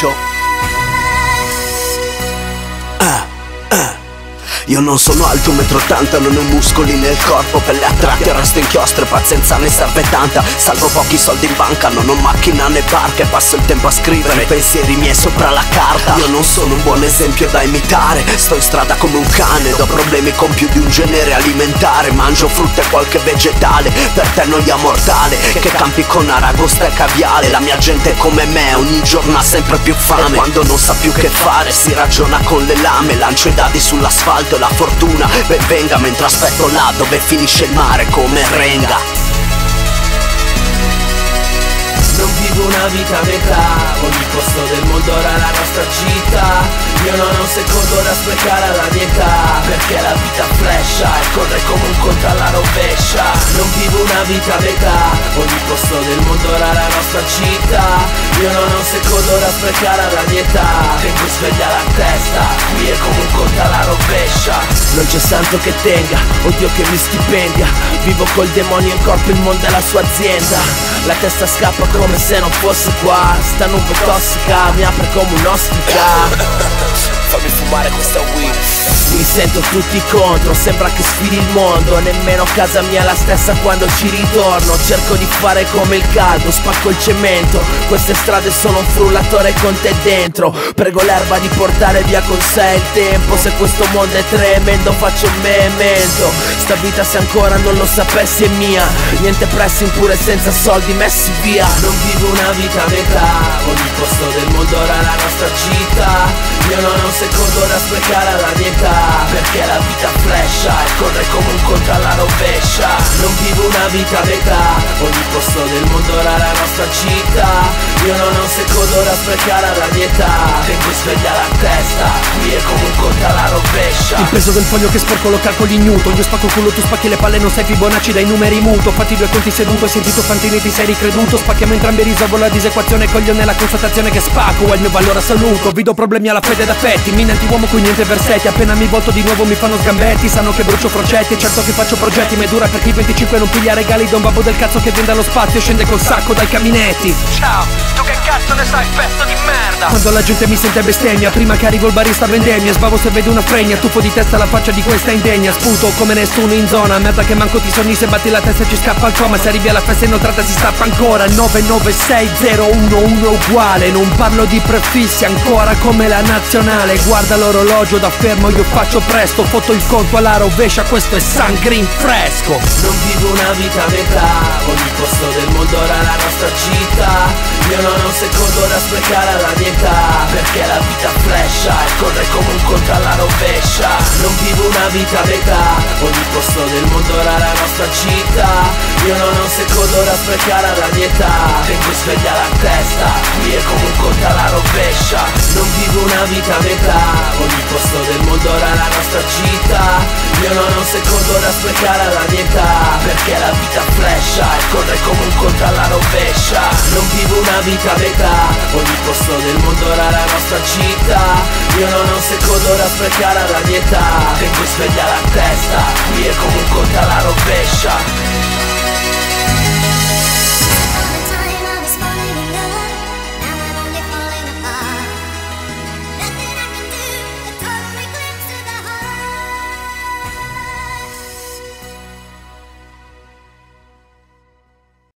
Show. Io non sono alto 1,80 m, non ho muscoli nel corpo, pelle a tratti, arresto inchiostro e pazienza ne serve tanta. Salvo pochi soldi in banca, non ho macchina né barca e passo il tempo a scrivere i pensieri miei sopra la carta. Io non sono un buon esempio da imitare, sto in strada come un cane, do problemi con più di un genere alimentare. Mangio frutta e qualche vegetale, per te noia mortale, che campi con aragosta e caviale. La mia gente è come me, ogni giorno ha sempre più fame, e quando non sa più che fare si ragiona con le lame. Lancio i dadi sull'asfalto, la fortuna ben venga, mentre aspetto là dove finisce il mare come renga. Non vivo una vita a metà, ogni posto del mondo era la nostra città. Io non ho un secondo da sprecare alla dieta, perché la vita flasha e corre come un conto alla rovescia. Non vivo una vita a metà, ogni posto del mondo era la nostra città. Io non ho un secondo da sprecare alla dieta, tengo sveglia la testa, qui è come un conto alla rovescia. Non c'è santo che tenga, odio che mi stipendia, vivo col demonio in corpo, il mondo è la sua azienda. La testa scappa come se non fosse qua, sta nube tossica mi apre come un'ostica. Fammi fumare questa weed. Mi sento tutti contro, sembra che sfidi il mondo, nemmeno casa mia è la stessa quando ci ritorno. Cerco di fare come il caldo, spacco il cemento, queste strade sono un frullatore con te dentro. Prego l'erba di portare via con sé il tempo, se questo mondo è tremendo faccio un memento. Sta vita se ancora non lo sapessi è mia, niente pressing pure senza soldi messi via. Non vivo una vita a metà, ogni posto del mondo era la nostra città. Io non ho un secondo da sprecare alla dieta, perché la vita flasha e corre come un conto alla rovescia. Non vivo una vita a metà, ogni posto del mondo era la nostra città. Io non ho un secondo da sprecare alla dieta, tengo sveglia la testa, qui è come un conto alla rovescia. Il peso del foglio che sporco lo calcoli in Newton, io spacco il culo, tu spacchi le palle, non sei Fibonacci dai numeri muto. Fatti due conti seduto, hai sentito Fantini, ti sei ricreduto. Spacchiamo entrambi, risolvo la disequazione, coglione la constatazione che spacco è il mio valore assoluto. Vi do problemi alla fede da petti, minanti uomo qui niente versetti. Appena mi volto di nuovo mi fanno sgambetti, sanno che brucio progetti, certo che faccio progetti, ma è dura perché i 25 non piglia regali da un babbo del cazzo che viene dallo spazio e scende col sacco dai caminetti. Ciao, tu che cazzo ne sai, pezzo di merda? Quando la gente mi sente bestemmia, prima che arrivo il barista vendemmia, sbavo se vedo una fregna, tuffo di testa la faccia di questa indegna. Sputo come nessuno in zona, merda che manco ti sogni, se batti la testa ci scappa il coma. Se arrivi alla festa inoltrata si stappa ancora, 9960111 uguale. Non parlo di prefissi ancora come la nazionale, guarda l'orologio da fermo, io faccio presto, foto il conto alla rovescia, questo è Sun Green fresco. Non vivo una vita a metà, ogni posto del mondo era la nostra città. Io non ho un secondo da sprecare alla dieta, perché la vita flasha e corre come un conto alla rovescia. Non vivo una vita a metà, ogni posto del mondo era la nostra città. Io non ho un secondo da sprecare alla dieta, tengo sveglia la testa, qui è come un conto alla rovescia. Non vivo una vita a metà, ogni posto del mondo era la nostra città. Io non ho un secondo da sprecare alla dieta, perché la vita flasha e corre come un conto alla rovescia. Non vivo una vita a metà, ogni posto del mondo era la nostra città. Io non ho un secondo da sprecare alla dieta, tengo sveglia la testa, qui è come un conto alla rovescia.